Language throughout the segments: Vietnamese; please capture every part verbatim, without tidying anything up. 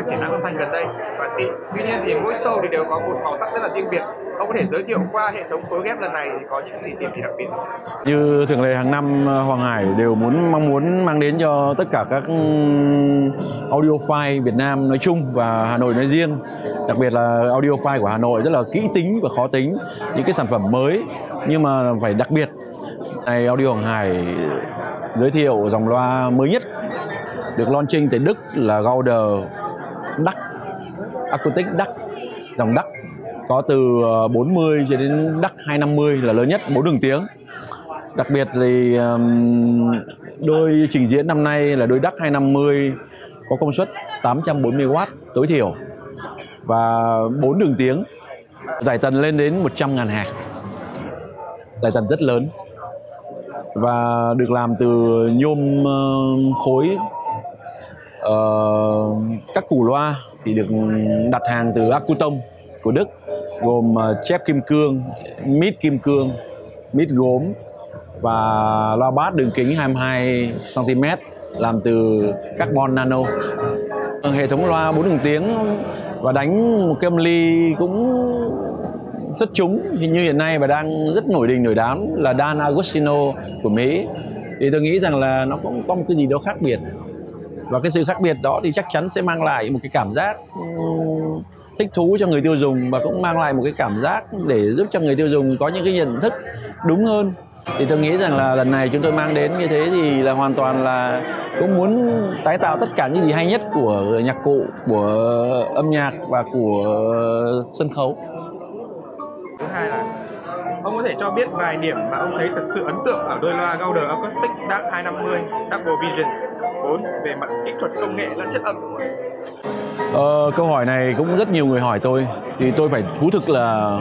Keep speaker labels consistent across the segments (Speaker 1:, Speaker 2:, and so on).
Speaker 1: các triển lãm âm thanh gần đây. Và tuy, tuy nhiên thì mỗi show thì đều có một màu sắc rất là riêng biệt. Ông có thể giới thiệu qua hệ thống phối ghép lần này thì có những gì điểm gì đặc biệt?
Speaker 2: Như thường lệ hàng năm, Hoàng Hải đều muốn mong muốn mang đến cho tất cả các audiophile Việt Nam nói chung và Hà Nội nói riêng, đặc biệt là audiophile của Hà Nội rất là kỹ tính và khó tính, những cái sản phẩm mới nhưng mà phải đặc biệt. Này Audio Hoàng Hải giới thiệu dòng loa mới nhất được launching tại Đức là Gauder Dac Acoustic Dac, dòng Dac có từ bốn mươi cho đến Dac hai năm mươi là lớn nhất, bốn đường tiếng. Đặc biệt thì đôi trình diễn năm nay là đôi Dac hai năm mươi có công suất tám trăm bốn mươi oát tối thiểu và bốn đường tiếng, giải tần lên đến một trăm ngàn hạt, giải tần rất lớn và được làm từ nhôm khối. Uh, các củ loa thì được đặt hàng từ Accuton của Đức, gồm chép kim cương, mít kim cương, mít gốm và loa bass đường kính hai mươi hai xăng ti mét làm từ carbon nano. Hệ thống loa bốn đường tiếng và đánh một cái âm ly cũng xuất chúng như hiện nay và đang rất nổi đình nổi đám là Dan Agostino của Mỹ. Thì tôi nghĩ rằng là nó cũng có một cái gì đó khác biệt. Và cái sự khác biệt đó thì chắc chắn sẽ mang lại một cái cảm giác thích thú cho người tiêu dùng và cũng mang lại một cái cảm giác để giúp cho người tiêu dùng có những cái nhận thức đúng hơn. Thì tôi nghĩ rằng là lần này chúng tôi mang đến như thế thì là hoàn toàn là cũng muốn tái tạo tất cả những gì hay nhất của nhạc cụ, của âm nhạc và của sân khấu.
Speaker 1: Thứ hai là ông có thể cho biết vài điểm mà ông thấy thật sự ấn tượng ở đôi loa Gauder Acoustic Dac hai năm mươi Double Vision bốn về mặt kỹ thuật công nghệ lẫn chất âm của mình?
Speaker 2: Ờ, câu hỏi này cũng rất nhiều người hỏi tôi, thì tôi phải thú thực là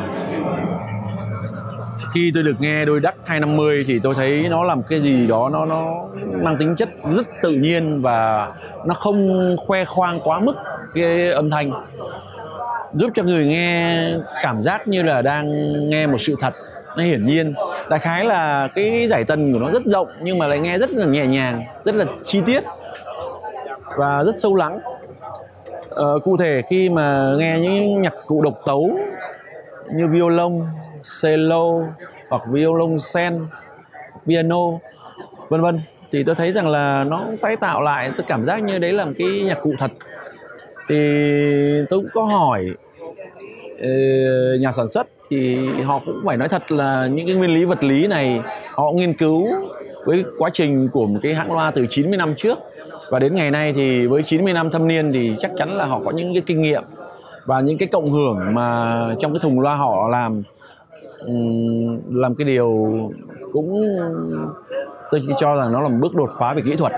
Speaker 2: khi tôi được nghe đôi Dac hai năm mươi thì tôi thấy nó làm cái gì đó nó nó mang tính chất rất tự nhiên và nó không khoe khoang quá mức cái âm thanh, giúp cho người nghe cảm giác như là đang nghe một sự thật, nó hiển nhiên. Đại khái là cái giải tần của nó rất rộng nhưng mà lại nghe rất là nhẹ nhàng, rất là chi tiết và rất sâu lắng. Ờ, cụ thể khi mà nghe những nhạc cụ độc tấu như violon, cello hoặc violon sen, piano vân vân thì tôi thấy rằng là nó tái tạo lại, tôi cảm giác như đấy là một cái nhạc cụ thật. Thì tôi cũng có hỏi uh, nhà sản xuất thì họ cũng phải nói thật là những cái nguyên lý vật lý này họ nghiên cứu với quá trình của một cái hãng loa từ chín mươi năm trước, và đến ngày nay thì với chín mươi năm thâm niên thì chắc chắn là họ có những cái kinh nghiệm và những cái cộng hưởng mà trong cái thùng loa họ làm um, làm cái điều cũng tôi chỉ cho rằng nó là một bước đột phá về kỹ thuật.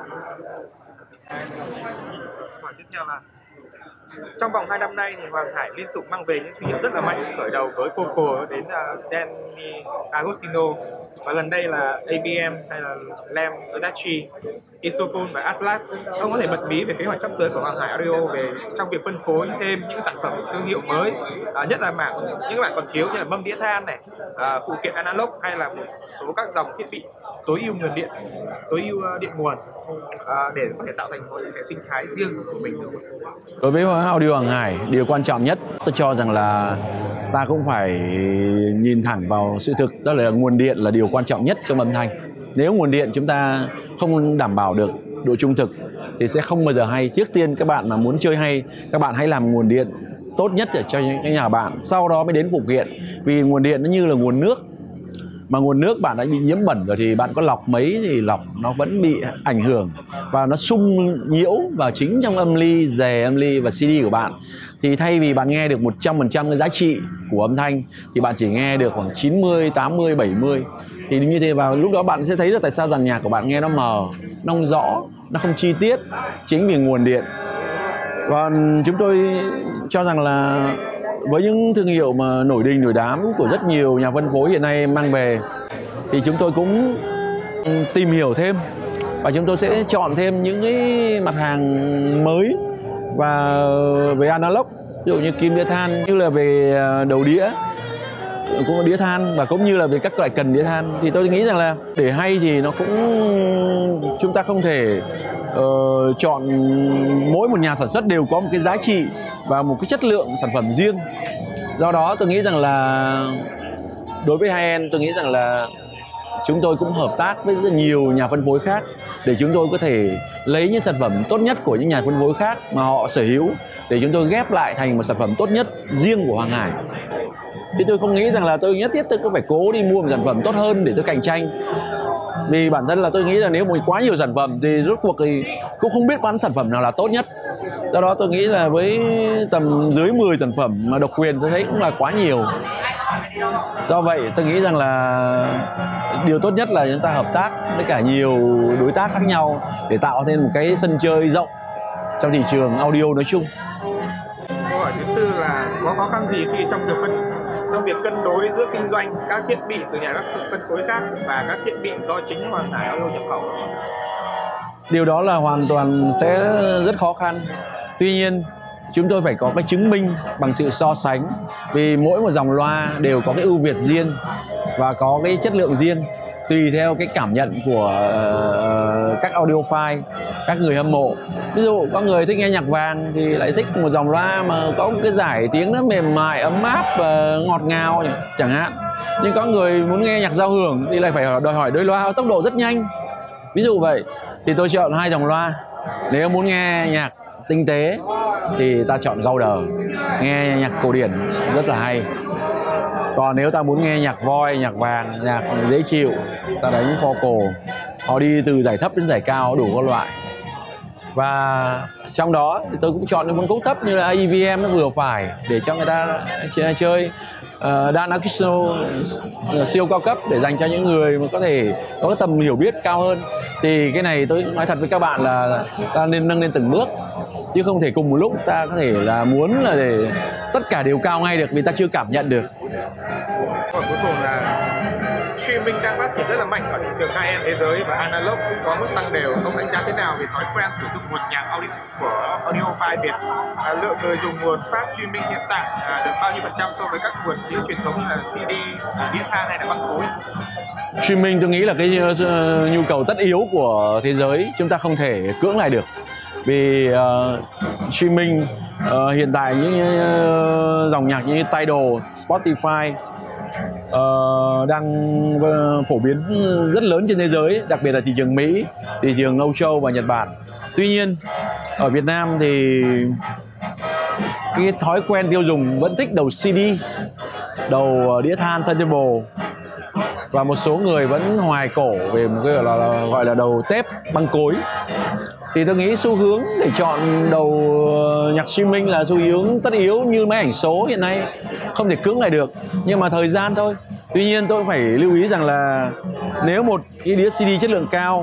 Speaker 1: Trong vòng hai năm nay thì Hoàng Hải liên tục mang về những thương hiệu rất là mạnh, khởi đầu với Focal đến uh, Danny Agostino và gần đây là a bê em hay là Lam Adachi, Isophone và Atlas. Ông có thể bật mí về kế hoạch sắp tới của Hoàng Hải Audio về trong việc phân phối thêm những sản phẩm thương hiệu mới, uh, nhất là mảng những bạn còn thiếu như là mâm đĩa than này, uh, phụ kiện analog hay là một số các dòng thiết bị tối ưu nguồn điện, tối ưu uh, điện nguồn uh, để có thể tạo thành một hệ sinh thái riêng của mình được.
Speaker 2: Đối với Audio Hoàng Hải, điều quan trọng nhất tôi cho rằng là ta cũng phải nhìn thẳng vào sự thực, đó là nguồn điện là điều quan trọng nhất trong âm thanh. Nếu nguồn điện chúng ta không đảm bảo được độ trung thực thì sẽ không bao giờ hay. Trước tiên các bạn mà muốn chơi hay, các bạn hãy làm nguồn điện tốt nhất để cho những cái nhà bạn, sau đó mới đến phụ kiện. Vì nguồn điện nó như là nguồn nước, mà nguồn nước bạn đã bị nhiễm bẩn rồi thì bạn có lọc mấy thì lọc nó vẫn bị ảnh hưởng và nó xung nhiễu vào chính trong âm ly, rè âm ly và xê đê của bạn. Thì thay vì bạn nghe được một trăm phần trăm cái giá trị của âm thanh thì bạn chỉ nghe được khoảng chín mươi, tám mươi, bảy mươi. Thì như thế vào lúc đó bạn sẽ thấy được tại sao dàn nhạc của bạn nghe nó mờ, nó không rõ, nó không chi tiết, chính vì nguồn điện. Và chúng tôi cho rằng là với những thương hiệu mà nổi đình nổi đám của rất nhiều nhà phân phối hiện nay mang về thì chúng tôi cũng tìm hiểu thêm và chúng tôi sẽ chọn thêm những cái mặt hàng mới và về analog, ví dụ như kim đĩa than, như là về đầu đĩa cũng có đĩa than và cũng như là về các loại cần đĩa than. Thì tôi nghĩ rằng là để hay thì nó cũng chúng ta không thể uh, chọn mỗi một nhà sản xuất đều có một cái giá trị và một cái chất lượng sản phẩm riêng. Do đó tôi nghĩ rằng là đối với Hi-end, tôi nghĩ rằng là chúng tôi cũng hợp tác với rất nhiều nhà phân phối khác để chúng tôi có thể lấy những sản phẩm tốt nhất của những nhà phân phối khác mà họ sở hữu để chúng tôi ghép lại thành một sản phẩm tốt nhất riêng của Hoàng Hải. Chứ tôi không nghĩ rằng là tôi nhất thiết tôi cứ phải cố đi mua một sản phẩm tốt hơn để tôi cạnh tranh. Vì bản thân là tôi nghĩ là nếu một quá nhiều sản phẩm thì rốt cuộc thì cũng không biết bán sản phẩm nào là tốt nhất. Do đó tôi nghĩ là với tầm dưới mười sản phẩm mà độc quyền tôi thấy cũng là quá nhiều. Do vậy tôi nghĩ rằng là điều tốt nhất là chúng ta hợp tác với cả nhiều đối tác khác nhau để tạo thêm một cái sân chơi rộng trong thị trường audio nói chung.
Speaker 1: Câu hỏi thứ tư là có khó khăn gì khi trong việc phân trong việc cân đối giữa kinh doanh các thiết bị từ nhà các phân phối khác và các thiết bị do chính Hoàng Hải Audio nhập khẩu?
Speaker 2: Điều đó là hoàn toàn sẽ rất khó khăn. Tuy nhiên chúng tôi phải có cái chứng minh bằng sự so sánh, vì mỗi một dòng loa đều có cái ưu việt riêng và có cái chất lượng riêng tùy theo cái cảm nhận của uh, các audiophile, các người hâm mộ. Ví dụ có người thích nghe nhạc vàng thì lại thích một dòng loa mà có một cái giải tiếng nó mềm mại, ấm áp và ngọt ngào chẳng hạn. Nhưng có người muốn nghe nhạc giao hưởng thì lại phải đòi hỏi đôi loa tốc độ rất nhanh. Ví dụ vậy thì tôi chọn hai dòng loa. Nếu muốn nghe nhạc tinh tế thì ta chọn Gauder, nghe nhạc cổ điển rất là hay. Còn nếu ta muốn nghe nhạc voi, nhạc vàng, nhạc dễ chịu, ta đánh Focal. Họ đi từ giải thấp đến giải cao đủ các loại. Và trong đó thì tôi cũng chọn những phân khúc thấp như là a e vê em nó vừa phải để cho người ta chơi uh, Dan Acousto siêu cao cấp để dành cho những người mà có thể có tầm hiểu biết cao hơn. Thì cái này tôi nói thật với các bạn là ta nên nâng lên từng bước, chứ không thể cùng một lúc ta có thể là muốn là để tất cả đều cao ngay được vì ta chưa cảm nhận được.
Speaker 1: Còn cuối cùng là streaming đang phát triển rất là mạnh ở thị trường Hi-end thế giới và analog cũng có mức tăng đều. Ông đánh giá thế nào về thói quen sử dụng nguồn nhạc audio của audiophile Việt? À, lượng người dùng nguồn phát streaming hiện tại à, được bao nhiêu phần trăm so với các nguồn đĩa truyền thống như là xê đê, à, đĩa than hay là băng cối?
Speaker 2: Streaming tôi nghĩ là cái uh, nhu cầu tất yếu của thế giới, chúng ta không thể cưỡng lại được. Vì uh, streaming uh, hiện tại những uh, dòng nhạc như Tidal, Spotify uh, đang uh, phổ biến rất lớn trên thế giới, đặc biệt là thị trường Mỹ, thị trường Âu Châu và Nhật Bản. Tuy nhiên ở Việt Nam thì cái thói quen tiêu dùng vẫn thích đầu xê đê, đầu đĩa than turntable, và một số người vẫn hoài cổ về một cái gọi là, gọi là đầu tape băng cối. Thì tôi nghĩ xu hướng để chọn đầu nhạc streaming là xu hướng tất yếu như máy ảnh số hiện nay, không thể cưỡng lại được, nhưng mà thời gian thôi. Tuy nhiên tôi phải lưu ý rằng là nếu một cái đĩa xê đê chất lượng cao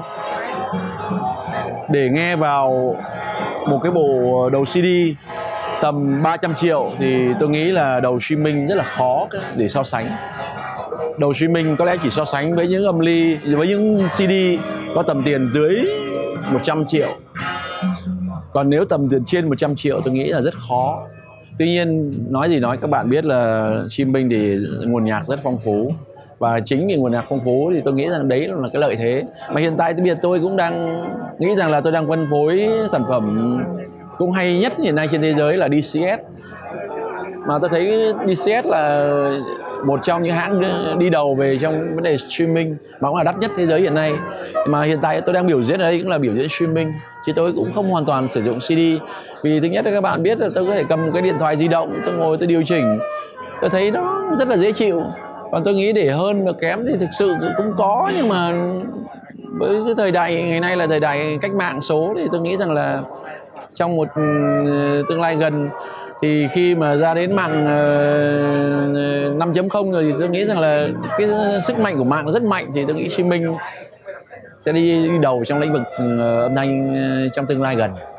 Speaker 2: để nghe vào một cái bộ đầu xê đê tầm ba trăm triệu thì tôi nghĩ là đầu streaming rất là khó để so sánh. Đầu streaming có lẽ chỉ so sánh với những âm ly, với những xê đê có tầm tiền dưới một trăm triệu. Còn nếu tầm tiền trên một trăm triệu tôi nghĩ là rất khó. Tuy nhiên nói gì nói, các bạn biết là streaming thì nguồn nhạc rất phong phú, và chính vì nguồn nhạc phong phú thì tôi nghĩ rằng đấy là cái lợi thế. Mà hiện tại bây giờ tôi cũng đang nghĩ rằng là tôi đang phân phối sản phẩm cũng hay nhất hiện nay trên thế giới là đê xê ét. Mà tôi thấy đê xê ét là một trong những hãng đi đầu về trong vấn đề streaming, mà cũng là đắt nhất thế giới hiện nay. Mà hiện tại tôi đang biểu diễn ở đây cũng là biểu diễn streaming, chứ tôi cũng không hoàn toàn sử dụng xê đê. Vì thứ nhất là các bạn biết là tôi có thể cầm một cái điện thoại di động, tôi ngồi tôi điều chỉnh, tôi thấy nó rất là dễ chịu. Còn tôi nghĩ để hơn và kém thì thực sự cũng có, nhưng mà với cái thời đại ngày nay là thời đại cách mạng số thì tôi nghĩ rằng là trong một tương lai gần thì khi mà ra đến mạng năm chấm không rồi thì tôi nghĩ rằng là cái sức mạnh của mạng rất mạnh, thì tôi nghĩ streaming sẽ đi, đi đầu trong lĩnh vực âm thanh trong tương lai gần.